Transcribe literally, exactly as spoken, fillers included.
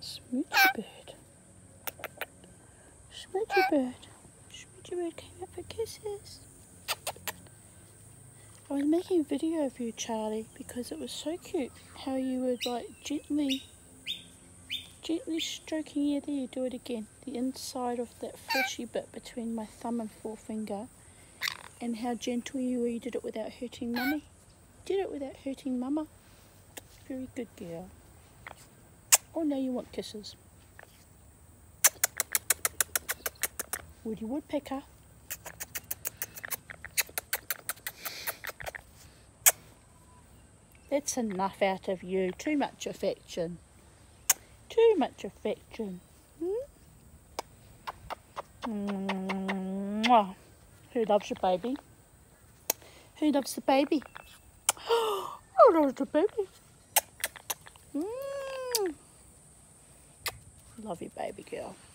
Smoochy bird. Smoochy bird. Smoochy bird came up for kisses. I was making a video of you, Charlie, because it was so cute how you would like gently, gently stroking you. There, you do it again. The inside of that fleshy bit between my thumb and forefinger, and how gentle you were. You did it without hurting Mummy. Did it without hurting Mama. Very good girl. Oh, now you want kisses. Woody woodpecker. That's enough out of you. Too much affection. Too much affection. Hmm? Mwah. Who loves your baby? Who loves the baby? Oh, I love the baby. Mm. Love you, baby girl.